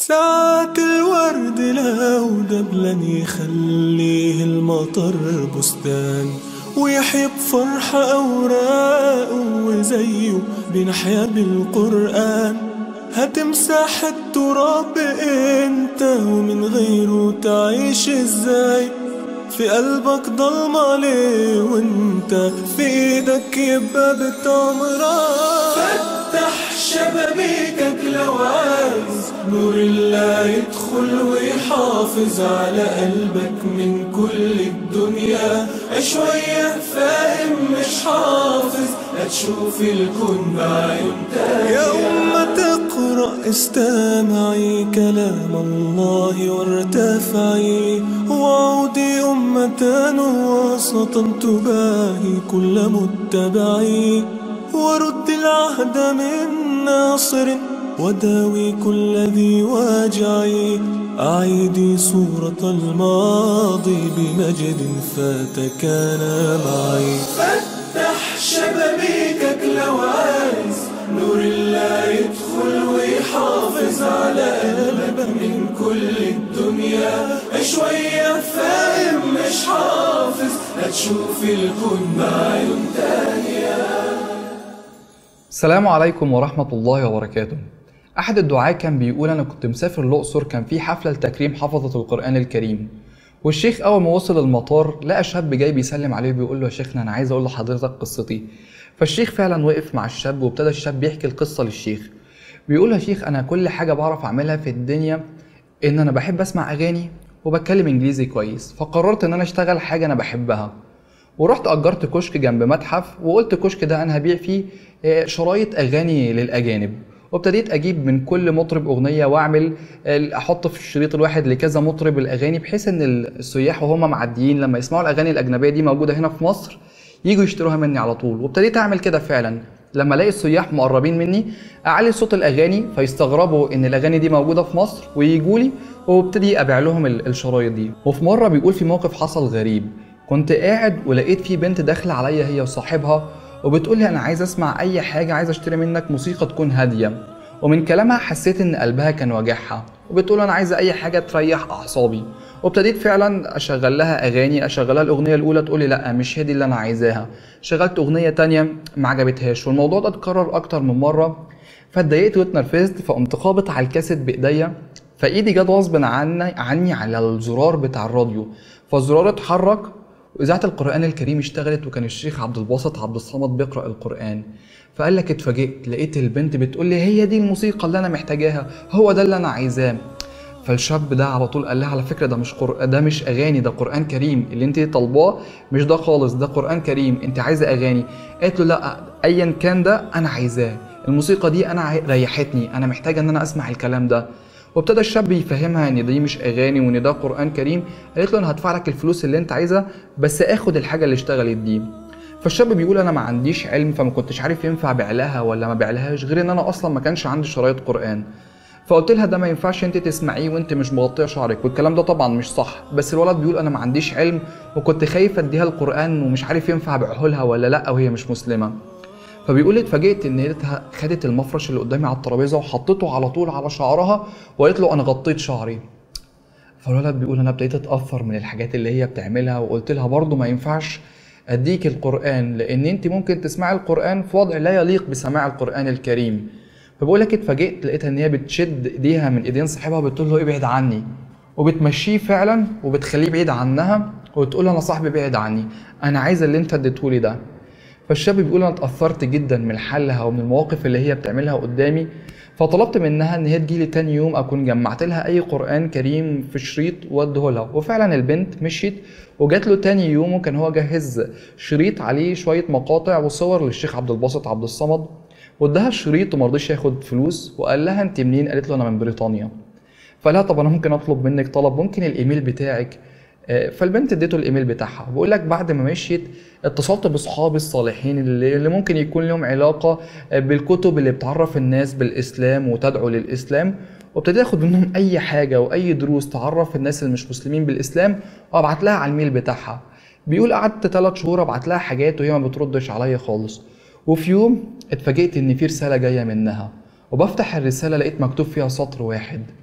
ساعات الورد لو دبلن يخليه المطر بستان، ويحيي بفرحة أوراقه وزيه بنحيا بالقرآن. هتمسح التراب انت ومن غيره تعيش ازاي؟ في قلبك ضلمة ليه وانت في ايدك يبقى بتمران؟ فتح شبابيكك لو عايز نور الله يدخل ويحافظ على قلبك من كل الدنيا. شوية فاهم مش حافظ، هتشوف الكون بعيون تانية. يا أمة تقرأ استمعي كلام الله وارتفعي، وعودي أمة وسطا تباهي كل متبعي. ورد العهد من ناصر وداوي كل ذي واجعي. أعيدي صورة الماضي بمجد فات كان معي. فتح شبابيكك لو عايز نور الله يدخل ويحافظ على قلبك من كل الدنيا. شوية فاهم مش حافظ، هتشوف الكون بعيون تانية. السلام عليكم ورحمة الله وبركاته. أحد الدعاة كان بيقول أنا كنت مسافر الأقصر، كان في حفلة لتكريم حفظة القرآن الكريم، والشيخ أول ما وصل المطار لقى شاب جاي بيسلم عليه بيقول له يا شيخنا أنا عايز أقول لحضرتك قصتي. فالشيخ فعلا وقف مع الشاب وابتدى الشاب يحكي القصة للشيخ. بيقول له يا شيخ أنا كل حاجة بعرف أعملها في الدنيا إن أنا بحب أسمع أغاني وبتكلم إنجليزي كويس، فقررت إن أنا أشتغل حاجة أنا بحبها، ورحت أجرت كشك جنب متحف وقلت كشك ده أنا هبيع فيه شرايط أغاني للأجانب، وابتديت اجيب من كل مطرب اغنيه واعمل احط في الشريط الواحد لكذا مطرب الاغاني، بحيث ان السياح وهم معديين لما يسمعوا الاغاني الاجنبيه دي موجوده هنا في مصر يجوا يشتروها مني على طول. وابتديت اعمل كده فعلا، لما الاقي السياح مقربين مني اعلي صوت الاغاني فيستغربوا ان الاغاني دي موجوده في مصر ويجوا لي، وابتدي ابيع لهم الشرايط دي. وفي مره بيقول في موقف حصل غريب، كنت قاعد ولقيت في بنت داخله عليا هي وصاحبها وبتقول لي انا عايز اسمع اي حاجه، عايز اشتري منك موسيقى تكون هاديه. ومن كلامها حسيت ان قلبها كان واجعها، وبتقول انا عايزه اي حاجه تريح اعصابي. وابتديت فعلا اشغل لها اغاني، اشغلها الاغنيه الاولى تقول لي لا مش هي دي اللي انا عايزاها، شغلت اغنيه تانية ما عجبتهاش، والموضوع ده اتكرر اكتر من مره. فاتضايقت واتنرفزت، فقمت خابط على الكاسيت بايديا، فايدي جت غصب عني على الزرار بتاع الراديو، فالزرار اتحرك وإذاعة القرآن الكريم اشتغلت، وكان الشيخ عبد الباسط عبد الصمد بيقرأ القرآن. فقال لك اتفاجئت لقيت البنت بتقول لي هي دي الموسيقى اللي أنا محتاجاها، هو ده اللي أنا عايزاه. فالشاب ده على طول قال لها على فكرة ده مش أغاني، ده قرآن كريم، اللي أنت طالباه مش ده خالص، ده قرآن كريم، أنت عايزة أغاني. قالت له لا أيا كان ده أنا عايزاه، الموسيقى دي أنا ريحتني، أنا محتاجة إن أنا أسمع الكلام ده. وابتدى الشاب يفهمها ان دي مش اغاني وان ده قرآن كريم. قالت له انا هدفع لك الفلوس اللي انت عايزها بس اخد الحاجه اللي اشتغلت دي. فالشاب بيقول انا ما عنديش علم، فما كنتش عارف ينفع بعلها ولا ما بعلهاش، غير ان انا اصلا ما كانش عندي شرايط قرآن. فقلت لها ده ما ينفعش انت تسمعيه وانت مش مغطيه شعرك، والكلام ده طبعا مش صح، بس الولد بيقول انا ما عنديش علم وكنت خايف اديها القرآن ومش عارف ينفع ابيعه لها ولا لا وهي مش مسلمه. فبيقول لي اتفاجئت ان هي خدت المفرش اللي قدامي على الترابيزه وحطته على طول على شعرها وقالت له انا غطيت شعري. فالولد بيقول انا ابتديت اتاثر من الحاجات اللي هي بتعملها، وقلت لها برضو ما ينفعش اديك القرآن لان انت ممكن تسمعي القرآن في وضع لا يليق بسماع القرآن الكريم. فبقول لك اتفاجئت لقيتها ان هي بتشد ايديها من ايدين صاحبها بتقول له ابعد عني، وبتمشيه فعلا وبتخليه بعيد عنها وتقول له انا صاحبي بعيد عني، انا عايزه اللي انت اديتهولي ده. فالشاب بيقول انا اتأثرت جدا من حلها ومن المواقف اللي هي بتعملها قدامي، فطلبت منها ان هي تجيلي تاني يوم اكون جمعت لها اي قرآن كريم في شريط واديه لها. وفعلا البنت مشيت وجات له تاني يوم وكان هو جهز شريط عليه شويه مقاطع وصور للشيخ عبد الباسط عبد الصمد، واداها الشريط وما رضيش ياخد فلوس. وقال لها انت منين؟ قالت له انا من بريطانيا. فقال لها طب انا ممكن اطلب منك طلب، ممكن الايميل بتاعك؟ فالبنت اديته الايميل بتاعها. بقول لك بعد ما مشيت اتصلت باصحابي الصالحين اللي ممكن يكون لهم علاقه بالكتب اللي بتعرف الناس بالاسلام وتدعو للاسلام، وابتديت اخد منهم اي حاجه واي دروس تعرف الناس اللي مش مسلمين بالاسلام وابعت لها على الميل بتاعها. بيقول قعدت 3 شهور ابعت لها حاجات وهي ما بتردش عليا خالص. وفي يوم اتفاجئت ان في رساله جايه منها، وبفتح الرساله لقيت مكتوب فيها سطر واحد،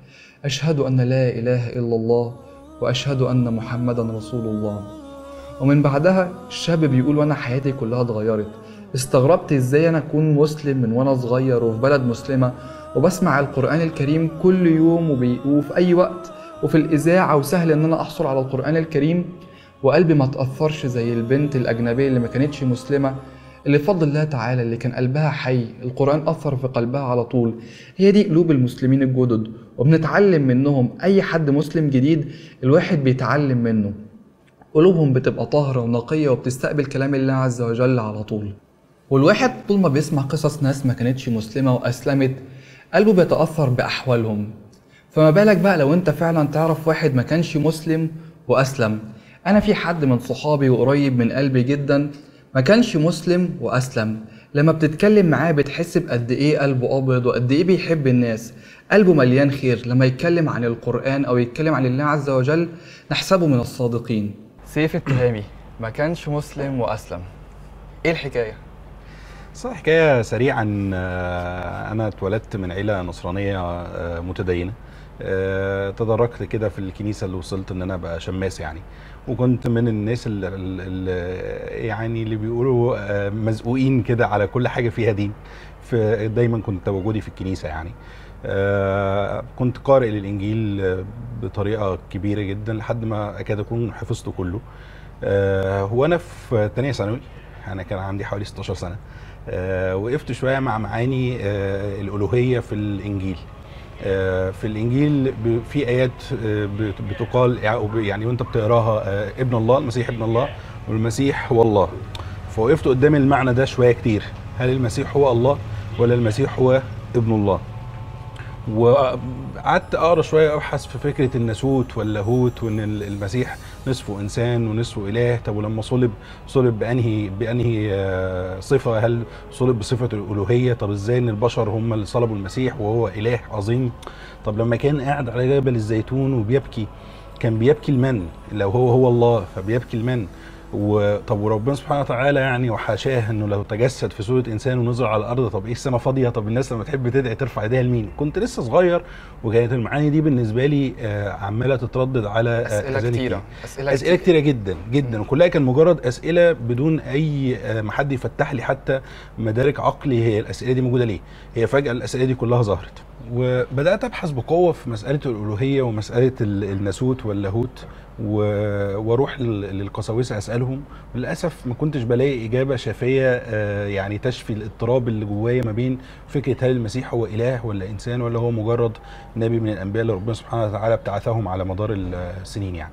أشهد أن لا إله إلا الله وأشهد أن محمدا رسول الله. ومن بعدها الشاب بيقول وأنا حياتي كلها اتغيرت، استغربت إزاي أنا أكون مسلم من وأنا صغير وفي بلد مسلمة وبسمع القرآن الكريم كل يوم وفي أي وقت وفي الإذاعة، وسهل إن أنا أحصل على القرآن الكريم وقلبي ما تأثرش زي البنت الأجنبية اللي ما كانتش مسلمة، اللي بفضل الله تعالى اللي كان قلبها حي، القرآن أثر في قلبها على طول. هي دي قلوب المسلمين الجدد، وبنتعلم منهم. أي حد مسلم جديد الواحد بيتعلم منه، قلوبهم بتبقى طاهرة ونقية وبتستقبل كلام الله عز وجل على طول. والواحد طول ما بيسمع قصص ناس ما كانتش مسلمة وأسلمت قلبه بيتأثر بأحوالهم، فما بالك بقى لو انت فعلا تعرف واحد ما كانش مسلم وأسلم. أنا في حد من صحابي وقريب من قلبي جدا ما كانش مسلم وأسلم، لما بتتكلم معاه بتحس بقد إيه قلبه أبيض وقد إيه بيحب الناس، قلبه مليان خير. لما يتكلم عن القرآن أو يتكلم عن الله عز وجل نحسبه من الصادقين. سيف التهامي ما كانش مسلم وأسلم، إيه الحكاية؟ صح، حكاية سريعا. أنا اتولدت من عيلة نصرانية متدينة. تدرجت كده في الكنيسة اللي وصلت إن أنا أبقى شماس يعني، وكنت من الناس اللي يعني اللي بيقولوا مزقوقين كده على كل حاجة فيها دين. دايما كنت تواجدي في الكنيسة يعني. كنت قارئ للإنجيل بطريقة كبيرة جدا لحد ما أكاد أكون حفظته كله. وأنا في تانية ثانوي، أنا كان عندي حوالي 16 سنة، وقفت شوية مع معاني الألوهية في الإنجيل. في الإنجيل في آيات بتقال يعني وأنت بتقراها ابن الله، المسيح ابن الله والمسيح هو الله. فوقفت قدام المعنى ده شوية كتير، هل المسيح هو الله ولا المسيح هو ابن الله؟ وقعدت اقرا شويه ابحث في فكره الناسوت واللاهوت، وان المسيح نصفه انسان ونصفه اله. طب ولما صلب بانهي صفه؟ هل صلب بصفه الالوهيه؟ طب ازاي ان البشر هم اللي صلبوا المسيح وهو اله عظيم؟ طب لما كان قاعد على جبل الزيتون وبيبكي، كان بيبكي لمن؟ لو هو الله فبيبكي لمن؟ طب وربنا سبحانه وتعالى يعني وحاشاه انه لو تجسد في صوره انسان ونزل على الارض، طب ايه السماء فاضيه؟ طب الناس لما تحب تدعي ترفع ايديها لمين؟ كنت لسه صغير، وكانت المعاني دي بالنسبه لي عماله تتردد على اسئله كتيره، اسئله كتيره جدا جدا، وكلها كان مجرد اسئله بدون اي ما حد يفتح لي حتى مدارك عقلي هي الاسئله دي موجوده ليه. هي فجاه الاسئله دي كلها ظهرت، وبدات ابحث بقوه في مساله الالوهيه ومساله الناسوت واللاهوت، واروح للقساوسه اسالهم. للاسف ما كنتش بلاقي اجابه شافيه يعني تشفي الاضطراب اللي جوايا ما بين فكره هل المسيح هو اله ولا انسان ولا هو مجرد نبي من الانبياء اللي ربنا سبحانه وتعالى ابتعثهم على مدار السنين يعني.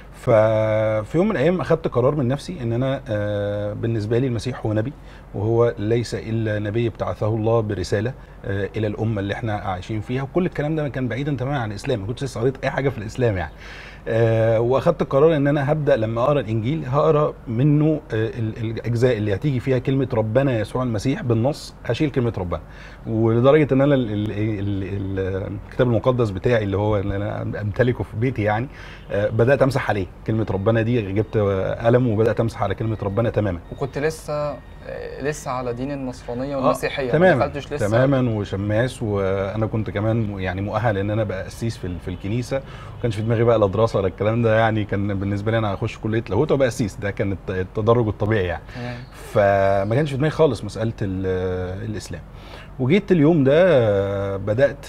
ففي يوم من الايام اخدت قرار من نفسي ان انا بالنسبه لي المسيح هو نبي، وهو ليس الا نبي ابتعثه الله برساله الى الامه اللي احنا عايشين فيها. وكل الكلام ده كان بعيدا تماما عن الاسلام، ما كنتش لسه قريت اي حاجه في الاسلام يعني. واخدت القرار ان انا هبدا لما اقرا الانجيل هقرا منه الاجزاء اللي هتيجي فيها كلمه ربنا يسوع المسيح بالنص، هشيل كلمه ربنا. ولدرجه ان انا الكتاب المقدس بتاعي اللي هو اللي انا امتلكه في بيتي يعني بدات امسح عليه كلمه ربنا دي، جبت قلم وبدات امسح على كلمه ربنا تماما. وكنت لسه على دين النصرانيه والمسيحيه، تماما ما دخلتش لسه تماما وشماس. وانا كنت كمان يعني مؤهل ان انا ابقى قسيس في الكنيسه، ما كانش في دماغي بقى لا دراسه ولا الكلام ده يعني. كان بالنسبه لي انا اخش كليه لاهوت وابقى قسيس، ده كان التدرج الطبيعي يعني. فما كانش في دماغي خالص مساله الاسلام. وجيت اليوم ده بدات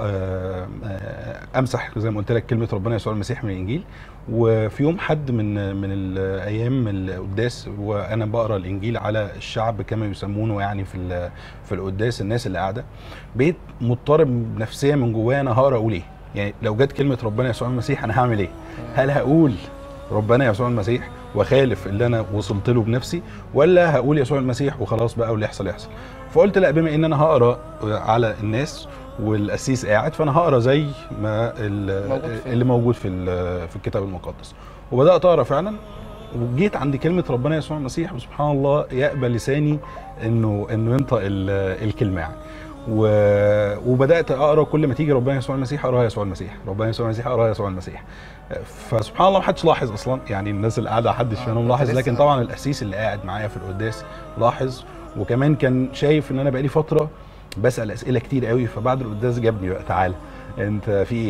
امسح زي ما قلت لك كلمه ربنا يسوع المسيح من الانجيل. وفي يوم حد من الايام القداس وانا بقرا الانجيل على الشعب كما يسمونه يعني في القداس، الناس اللي قاعده، بقيت مضطرب نفسيا من جوايا انا هقرا اقول ايه؟ يعني لو جت كلمه ربنا يسوع المسيح انا هعمل ايه؟ هل هقول ربنا يسوع المسيح واخالف اللي انا وصلت له بنفسي، ولا هقول يسوع المسيح وخلاص بقى واللي يحصل يحصل؟ فقلت لا، بما ان انا هقرا على الناس والقسيس قاعد، فانا هقرا زي ما اللي موجود في الكتاب المقدس. وبدات اقرا فعلا، وجيت عند كلمه ربنا يسوع المسيح وسبحان الله يقبل لساني انه ينطق الكلمه يعني. وبدات اقرا كل ما تيجي ربنا يسوع المسيح اقراها يسوع المسيح، ربنا يسوع المسيح اقراها يسوع المسيح. فسبحان الله ما حدش لاحظ اصلا يعني، الناس اللي قاعده حدش فيهم لاحظ، لكن طبعا القسيس اللي قاعد معايا في القداس لاحظ، وكمان كان شايف ان انا بقالي فتره بسال اسئله كتير قوي. فبعد القداس جابني بقى، تعالى انت في ايه؟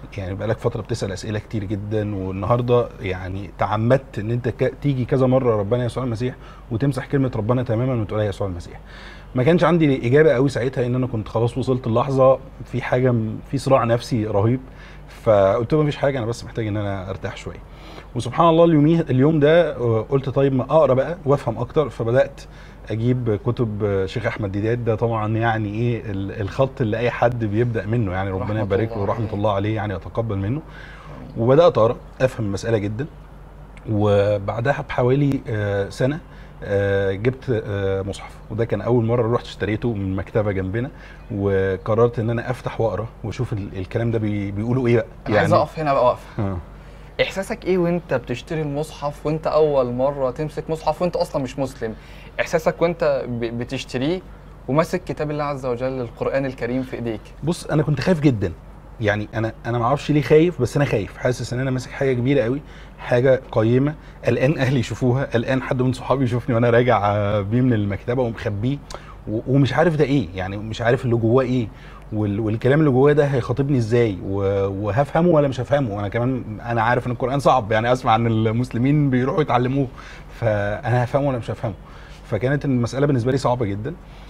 يعني بقالك فتره بتسال اسئله كتير جدا، والنهارده يعني تعمدت ان انت تيجي كذا مره ربنا يسوع المسيح وتمسح كلمه ربنا تماما وتقولها يسوع المسيح. ما كانش عندي اجابه قوي ساعتها، ان انا كنت خلاص وصلت اللحظه في حاجه، في صراع نفسي رهيب. فقلت له مفيش حاجه، انا بس محتاج ان انا ارتاح شويه. وسبحان الله اليوم ده قلت طيب ما اقرا بقى وافهم اكتر. فبدات اجيب كتب شيخ احمد ديدات، ده طبعا يعني ايه الخط اللي اي حد بيبدا منه، يعني ربنا يبارك له ورحمه الله عليه، يعني يتقبل منه. وبدات اقرا افهم المساله جدا. وبعدها بحوالي سنه جبت مصحف، وده كان اول مره رحت اشتريته من مكتبه جنبنا، وقررت ان انا افتح واقرا واشوف الكلام ده بيقولوا ايه بقى. يعني عايز اقف هنا بقى وقفه. احساسك ايه وانت بتشتري المصحف، وانت اول مره تمسك مصحف وانت اصلا مش مسلم؟ احساسك وانت بتشتريه وماسك كتاب الله عز وجل القرآن الكريم في ايديك؟ بص انا كنت خايف جدا، يعني انا ما اعرفش ليه خايف، بس انا خايف، حاسس ان انا ماسك حاجه كبيره قوي، حاجه قيمه، قلقان اهلي يشوفوها، قلقان حد من صحابي يشوفني وانا راجع بيه من المكتبه ومخبيه، ومش عارف ده ايه، يعني مش عارف اللي جواه ايه، والكلام اللي جواه ده هيخاطبني ازاي، وهفهمه ولا مش هفهمه. انا كمان انا عارف ان القرآن صعب، يعني اسمع ان المسلمين بيروحوا يتعلموه، فانا هفهمه ولا مش هفهمه. فكانت المساله بالنسبه لي صعبه جدا،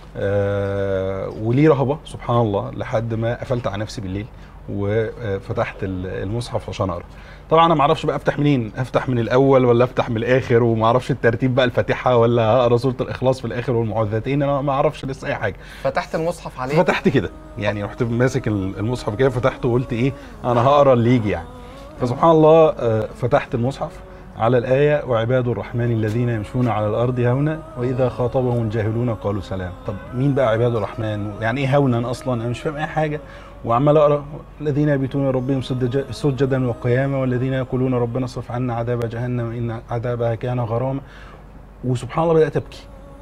وليه رهبه سبحان الله، لحد ما قفلت على نفسي بالليل وفتحت المصحف عشان اقرا. طبعا انا ما اعرفش بقى افتح منين، افتح من الاول ولا افتح من الاخر، وما اعرفش الترتيب بقى، الفاتحه ولا هقرا سوره الاخلاص في الاخر والمعوذتين، انا ما اعرفش لسه اي حاجه. فتحت المصحف عليه؟ فتحت كده، يعني رحت ماسك المصحف كده، فتحته وقلت ايه، انا هقرا اللي يجي يعني. فسبحان الله فتحت المصحف على الآية وعباد الرحمن الذين يمشون على الأرض هونا وإذا خاطبهم الجاهلون قالوا سلام. طب مين بقى عباد الرحمن؟ يعني إيه هونا أصلا؟ أنا مش فاهم أي حاجة. وعمال أقرأ الذين يبيتون ربهم سجدا وقياما والذين يقولون ربنا اصرف عنا عذاب جهنم إن عذابها كان غراما. وسبحان الله بدأت أبكي،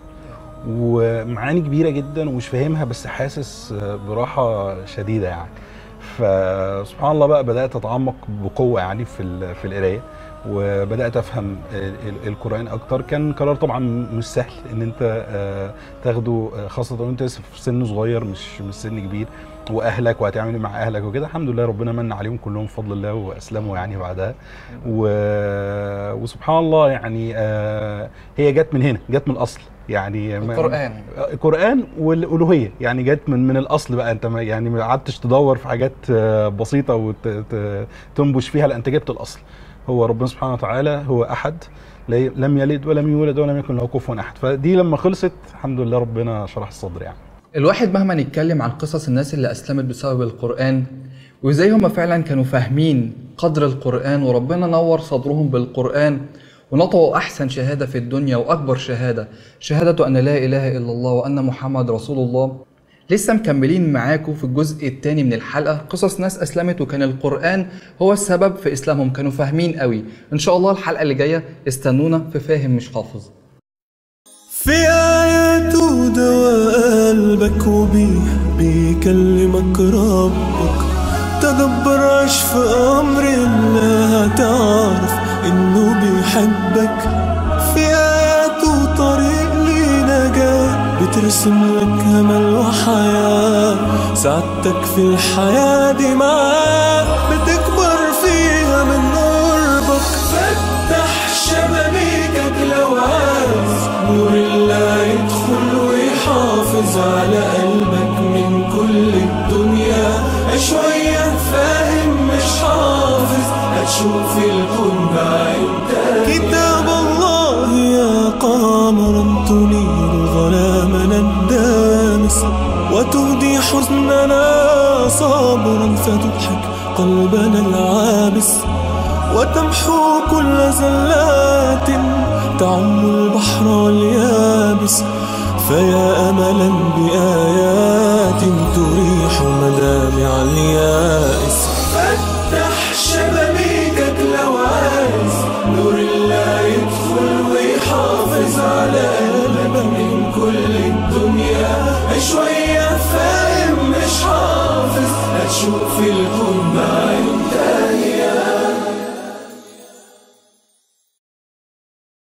ومعاني كبيرة جدا ومش فاهمها، بس حاسس براحة شديدة يعني. فسبحان الله بقى بدأت أتعمق بقوة يعني في القراية، وبدات افهم القرآن اكتر. كان قرار طبعا مش سهل ان انت تاخده، خاصه وانت في سن صغير، مش سن كبير، واهلك وهتعمل مع اهلك وكده. الحمد لله ربنا من عليهم كلهم بفضل الله واسلموا يعني بعدها. وسبحان الله يعني هي جت من هنا، جت من الاصل يعني. القرآن والالوهيه يعني جت من الاصل بقى. انت يعني ما قعدتش تدور في حاجات بسيطه وتنبش فيها، لا انت جبت الاصل. هو ربنا سبحانه وتعالى هو احد، لم يلد ولم يولد ولم يكن له كفوا احد. فدي لما خلصت الحمد لله ربنا شرح الصدر يعني. الواحد مهما نتكلم عن قصص الناس اللي اسلمت بسبب القرآن، وازاي هم فعلا كانوا فاهمين قدر القرآن وربنا نور صدرهم بالقرآن، ونطقوا احسن شهادة في الدنيا واكبر شهادة ان لا اله الا الله وان محمد رسول الله. لسه مكملين معاكم في الجزء الثاني من الحلقة قصص ناس أسلمت وكان القرآن هو السبب في إسلامهم، كانوا فاهمين قوي. إن شاء الله الحلقة اللي جاية استنونا في فاهم مش حافظ. في آياته دواء قلبك وبيه بيكلمك ربك، تدبر عيش في أمر الله هتعرف إنه بيحبك. في آياته طريق لنجاة بترسم لك امل وحياه، سعادتك في الحياه دي معاه بتكبر فيها من قربك. فتح شبابيكك لو عايز نور الله يدخل ويحافظ على قلبك من كل الدنيا. شويه فاهم مش حافظ، هتشوف الكون بعين تانية. كتاب الله يا قمرا تنير ظلامنا الدامس، وتهدي حزننا صبرا فتضحك قلبنا العابس، وتمحو كل زلات تعم البحر واليابس. فيا أملا بآيات تريح مدامع اليائس. فتح شبابيكك لو عايز نور الله يدخل ويحافظ على